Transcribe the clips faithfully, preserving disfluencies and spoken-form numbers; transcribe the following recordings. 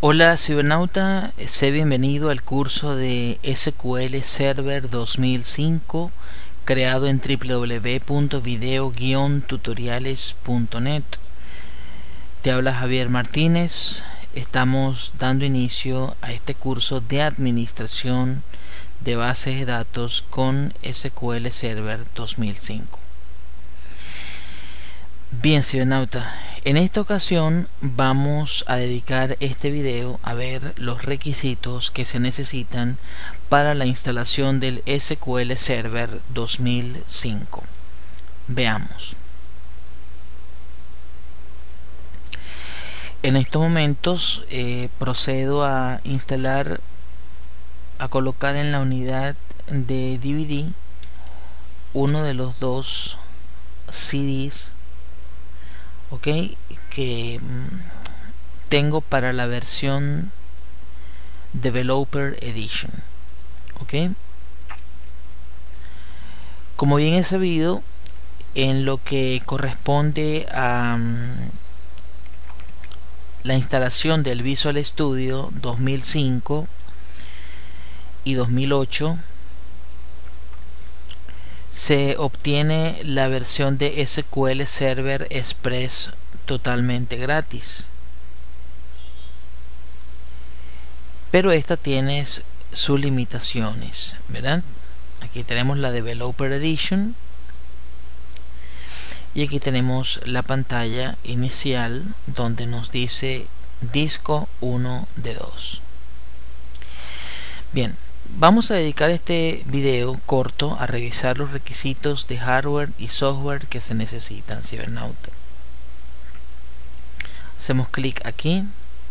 Hola cibernauta, sé bienvenido al curso de S Q L Server dos mil cinco creado en w w w punto video guion tutoriales punto net. Te habla Javier Martínez. Estamos dando inicio a este curso de administración de bases de datos con S Q L Server dos mil cinco. Bien cibernauta, en esta ocasión vamos a dedicar este video a ver los requisitos que se necesitan para la instalación del S Q L Server dos mil cinco. Veamos. En estos momentos eh, procedo a instalar, a colocar en la unidad de D V D uno de los dos C Ds ok que tengo para la versión Developer Edition. ok Como bien he sabido, en lo que corresponde a um, la instalación del Visual Studio dos mil cinco y dos mil ocho, se obtiene la versión de S Q L Server Express totalmente gratis, pero esta tiene sus limitaciones, ¿verdad? Aquí tenemos la Developer Edition y aquí tenemos la pantalla inicial donde nos dice disco uno de dos. Bien, vamos a dedicar este video corto a revisar los requisitos de hardware y software que se necesitan, cibernauta. Hacemos clic aquí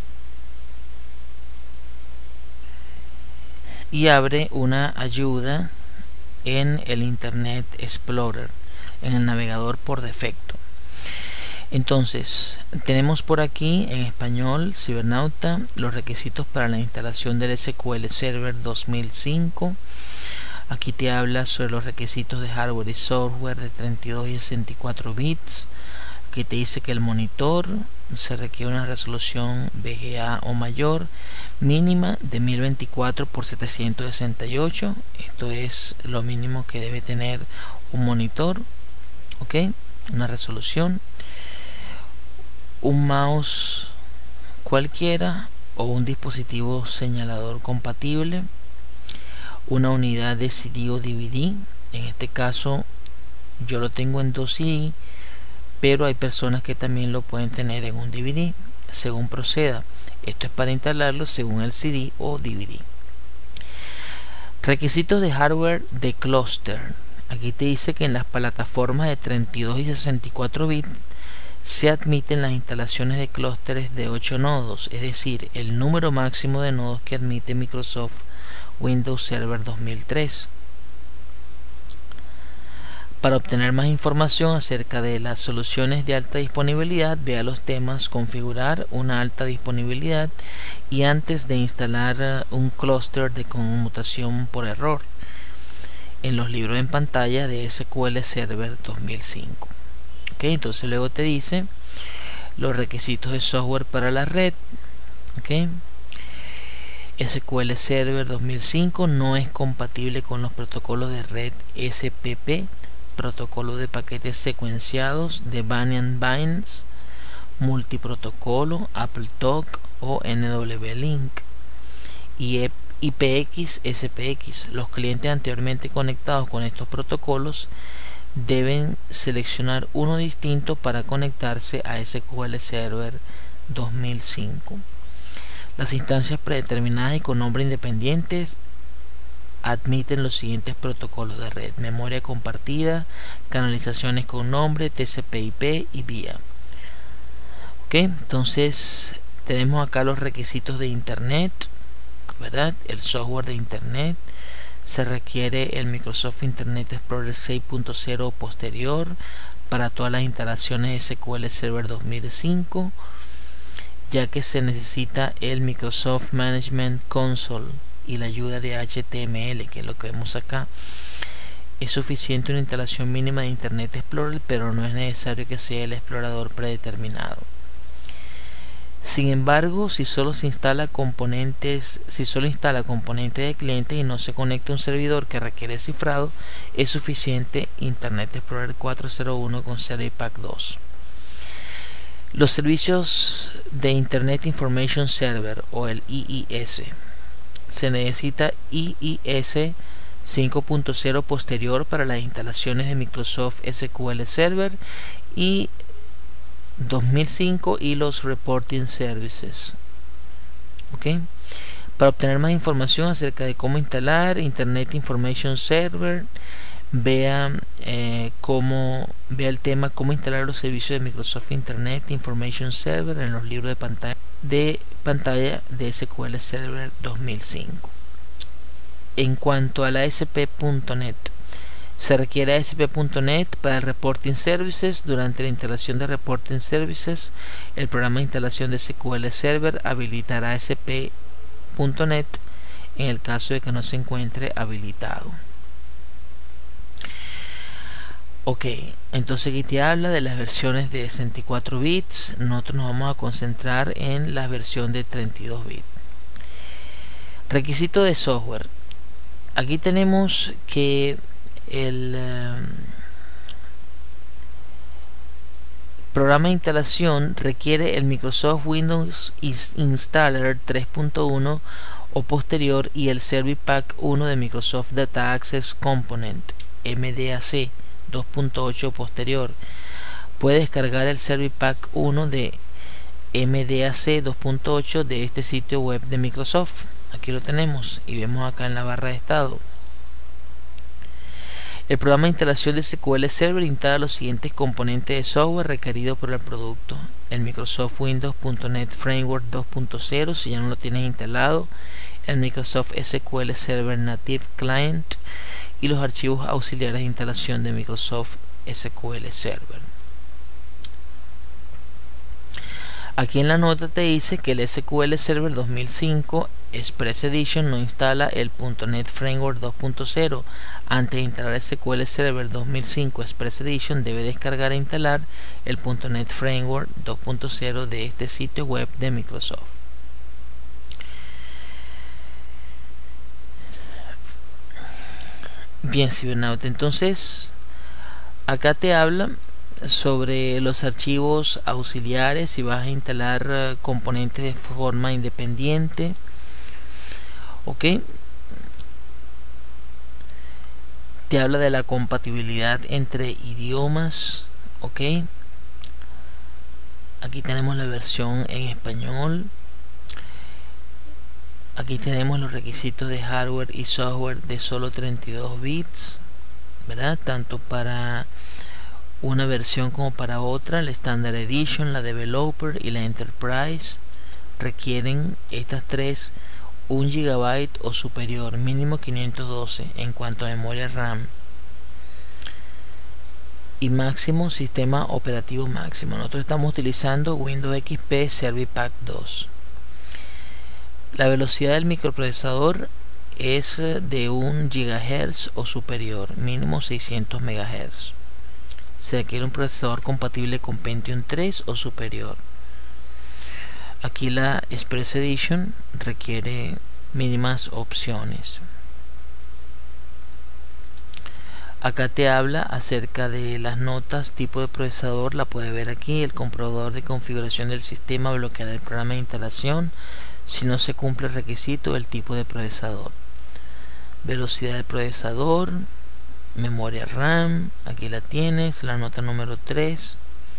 y abre una ayuda en el Internet Explorer, en el navegador por defecto. Entonces, tenemos por aquí en español, cibernauta, los requisitos para la instalación del S Q L Server dos mil cinco. Aquí te habla sobre los requisitos de hardware y software de treinta y dos y sesenta y cuatro bits. Aquí te dice que el monitor se requiere una resolución V G A o mayor, mínima de mil veinticuatro por setecientos sesenta y ocho. Esto es lo mínimo que debe tener un monitor. ok Una resolución. Un mouse cualquiera o un dispositivo señalador compatible, una unidad de C D o D V D. En este caso yo lo tengo en dos C D, pero hay personas que también lo pueden tener en un D V D según proceda. Esto es para instalarlo según el C D o D V D. Requisitos de hardware de clúster. Aquí te dice que en las plataformas de treinta y dos y sesenta y cuatro bits se admiten las instalaciones de clústeres de ocho nodos, es decir, el número máximo de nodos que admite Microsoft Windows Server dos mil tres. Para obtener más información acerca de las soluciones de alta disponibilidad, vea los temas configurar una alta disponibilidad y antes de instalar un clúster de conmutación por error, en los libros en pantalla de S Q L Server dos mil cinco. Okay, entonces luego te dice los requisitos de software para la red. okay. S Q L Server dos mil cinco no es compatible con los protocolos de red S P P, protocolo de paquetes secuenciados de Banyan Binds, multiprotocolo, AppleTalk o N W Link y I P X S P X. Los clientes anteriormente conectados con estos protocolos deben seleccionar uno distinto para conectarse a S Q L Server dos mil cinco. Las instancias predeterminadas y con nombre independientes admiten los siguientes protocolos de red: memoria compartida, canalizaciones con nombre, T C P I P y vía. ok, entonces tenemos acá los requisitos de internet, ¿verdad? El software de internet. Se requiere el Microsoft Internet Explorer seis punto cero o posterior para todas las instalaciones de S Q L Server dos mil cinco, ya que se necesita el Microsoft Management Console y la ayuda de H T M L, que es lo que vemos acá. Es suficiente una instalación mínima de Internet Explorer, pero no es necesario que sea el explorador predeterminado. Sin embargo, si solo se instala componentes, si solo instala componentes de cliente y no se conecta a un servidor que requiere cifrado, es suficiente Internet Explorer cuatro cero uno con Service Pack dos. Los servicios de Internet Information Server o el I I S. Se necesita I I S cinco punto cero posterior para las instalaciones de Microsoft S Q L Server y dos mil cinco y los Reporting Services. ¿Ok? Para obtener más información acerca de cómo instalar Internet Information Server, vea eh, cómo vea el tema cómo instalar los servicios de Microsoft Internet Information Server en los libros de pantalla de pantalla de S Q L Server dos mil cinco. En cuanto a la A S P punto net, se requiere A S P punto net para Reporting Services. Durante la instalación de Reporting Services, el programa de instalación de S Q L Server habilitará A S P punto net en el caso de que no se encuentre habilitado. Ok, entonces aquí te habla de las versiones de sesenta y cuatro bits. Nosotros nos vamos a concentrar en la versión de treinta y dos bits. Requisito de software. Aquí tenemos que el uh, programa de instalación requiere el Microsoft Windows Installer tres punto uno o posterior y el Service Pack uno de Microsoft Data Access Component M D A C dos punto ocho posterior. Puede descargar el Service Pack uno de M D A C dos punto ocho de este sitio web de Microsoft. Aquí lo tenemos y vemos acá en la barra de estado. El programa de instalación de S Q L Server instala los siguientes componentes de software requeridos por el producto: el Microsoft Windows punto net Framework dos punto cero si ya no lo tienes instalado, el Microsoft S Q L Server Native Client y los archivos auxiliares de instalación de Microsoft S Q L Server. Aquí en la nota te dice que el S Q L Server dos mil cinco Express Edition no instala el .NET Framework dos punto cero. Antes de instalar S Q L Server dos mil cinco Express Edition debe descargar e instalar el .NET Framework dos punto cero de este sitio web de Microsoft. Bien, cibernauta, entonces acá te habla sobre los archivos auxiliares si vas a instalar uh, componentes de forma independiente. Ok, te habla de la compatibilidad entre idiomas. Ok, aquí tenemos la versión en español. Aquí tenemos los requisitos de hardware y software de solo treinta y dos bits, ¿verdad? Tanto para una versión como para otra. La Standard Edition, la Developer y la Enterprise requieren estas tres un gigabyte o superior, mínimo quinientos doce en cuanto a memoria RAM, y máximo sistema operativo máximo. Nosotros estamos utilizando Windows X P Service Pack dos. La velocidad del microprocesador es de un gigahertz o superior, mínimo seiscientos megahertz. Se requiere un procesador compatible con Pentium tres o superior. Aquí la Express Edition requiere mínimas opciones. Acá te habla acerca de las notas, tipo de procesador, la puedes ver aquí. El comprobador de configuración del sistema bloqueará el programa de instalación si no se cumple el requisito del tipo de procesador. Velocidad del procesador, memoria RAM, aquí la tienes, la nota número tres.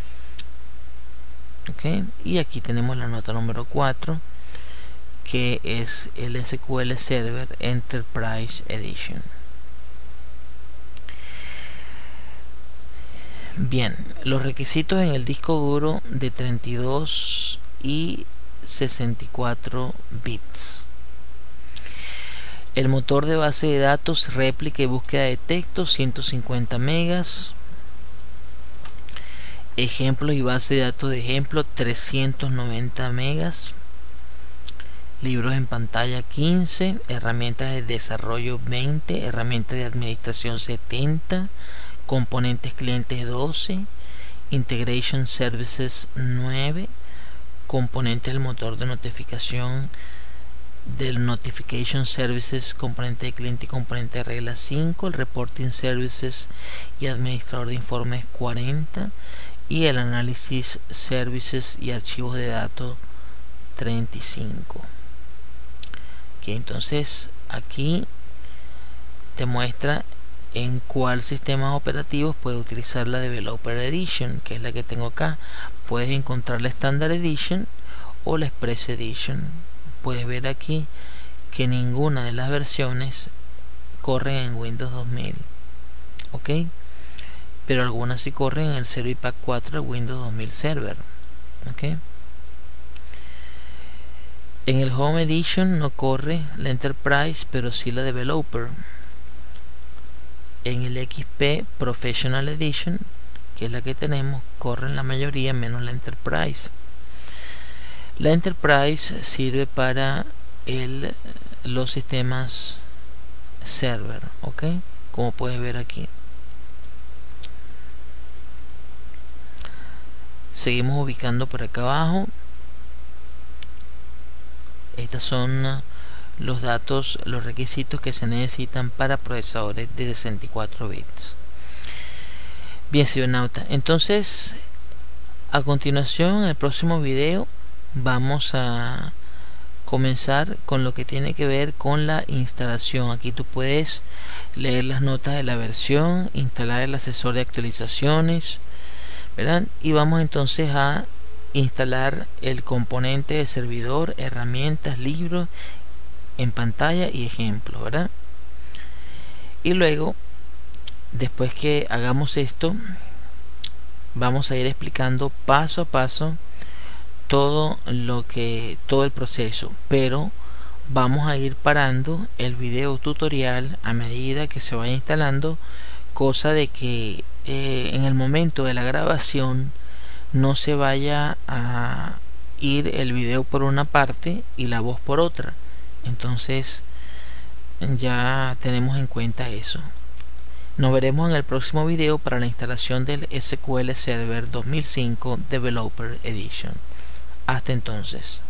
Okay. Y aquí tenemos la nota número cuatro, que es el S Q L Server Enterprise Edition. Bien, los requisitos en el disco duro de treinta y dos y sesenta y cuatro bits. El motor de base de datos, réplica y búsqueda de texto, ciento cincuenta megas. Ejemplos y base de datos de ejemplo, trescientos noventa megas. Libros en pantalla, quince. Herramientas de desarrollo, veinte. Herramientas de administración, setenta. Componentes clientes, doce. Integration Services, nueve. componentes del motor de notificación del Notification Services, componente de cliente y componente de regla cinco, el Reporting Services y administrador de informes cuarenta, y el Analysis Services y archivos de datos treinta y cinco. Okay, entonces aquí te muestra en cuál sistema operativo puedes utilizar la Developer Edition, que es la que tengo acá. Puedes encontrar la Standard Edition o la Express Edition. Puedes ver aquí que ninguna de las versiones corren en Windows dos mil, ok, pero algunas sí corren en el Servipack cuatro de Windows dos mil Server, ok. En el Home Edition no corre la Enterprise, pero sí la Developer. En el X P Professional Edition, que es la que tenemos, corren la mayoría menos la Enterprise. La Enterprise sirve para el, los sistemas server, ok, como puedes ver aquí. Seguimos ubicando por acá abajo. Estos son los datos, los requisitos que se necesitan para procesadores de sesenta y cuatro bits. Bien, cibernauta, entonces a continuación en el próximo video vamos a comenzar con lo que tiene que ver con la instalación. Aquí tú puedes leer las notas de la versión, instalar el asesor de actualizaciones, ¿verdad? Y vamos entonces a instalar el componente de servidor, herramientas, libros en pantalla y ejemplos, ¿verdad? Y luego, después que hagamos esto, vamos a ir explicando paso a paso todo lo que todo el proceso, pero vamos a ir parando el video tutorial a medida que se vaya instalando, cosa de que eh, en el momento de la grabación no se vaya a ir el video por una parte y la voz por otra. Entonces ya tenemos en cuenta eso. Nos veremos en el próximo video para la instalación del S Q L Server dos mil cinco Developer Edition. Hasta entonces.